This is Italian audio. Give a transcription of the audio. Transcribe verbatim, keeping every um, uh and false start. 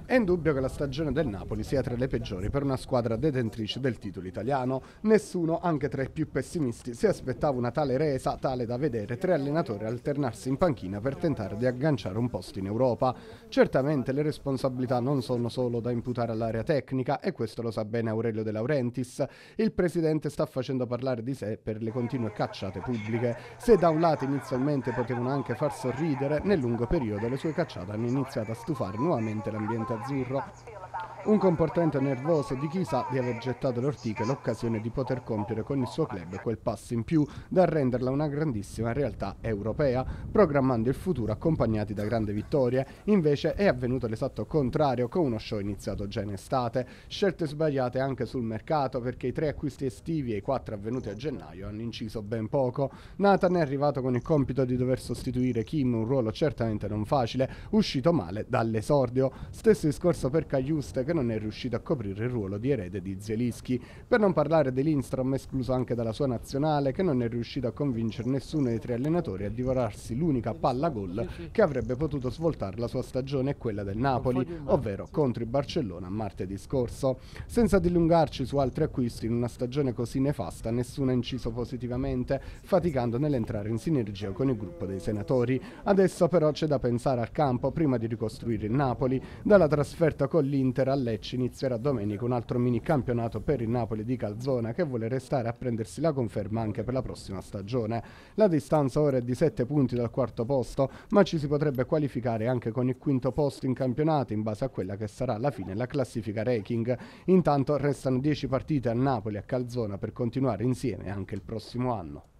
È indubbio che la stagione del Napoli sia tra le peggiori per una squadra detentrice del titolo italiano. Nessuno, anche tra i più pessimisti, si aspettava una tale resa, tale da vedere tre allenatori alternarsi in panchina per tentare di agganciare un posto in Europa. Certamente le responsabilità non sono solo da imputare all'area tecnica, e questo lo sa bene Aurelio De Laurentiis. Il presidente sta facendo parlare di sé per le continue cacciate pubbliche. Se da un lato inizialmente potevano anche far sorridere, nel lungo periodo le sue cacciate hanno iniziato a stufare nuovamente l'ambiente azzurro. Un comportamento nervoso di chi sa di aver gettato le ortiche l'occasione di poter compiere con il suo club quel passo in più da renderla una grandissima realtà europea, programmando il futuro accompagnati da grandi vittorie. Invece è avvenuto l'esatto contrario, con uno show iniziato già in estate. Scelte sbagliate anche sul mercato, perché i tre acquisti estivi e i quattro avvenuti a gennaio hanno inciso ben poco. Nathan è arrivato con il compito di dover sostituire Kim, un ruolo certamente non facile, uscito male dall'esordio. Stesso discorso per Cajuste, che non è riuscito a coprire il ruolo di erede di Zielinski. Per non parlare di Lindstrom, escluso anche dalla sua nazionale, che non è riuscito a convincere nessuno dei tre allenatori a divorarsi l'unica palla gol che avrebbe potuto svoltare la sua stagione e quella del Napoli, ovvero contro il Barcellona martedì scorso. Senza dilungarci su altri acquisti, in una stagione così nefasta nessuno ha inciso positivamente, faticando nell'entrare in sinergia con il gruppo dei senatori. Adesso però c'è da pensare al campo prima di ricostruire il Napoli. Dalla trasferta con l'Inter a Lecce inizierà domenica un altro mini campionato per il Napoli di Calzona, che vuole restare a prendersi la conferma anche per la prossima stagione. La distanza ora è di sette punti dal quarto posto, ma ci si potrebbe qualificare anche con il quinto posto in campionato in base a quella che sarà alla fine la classifica ranking. Intanto restano dieci partite a Napoli e a Calzona per continuare insieme anche il prossimo anno.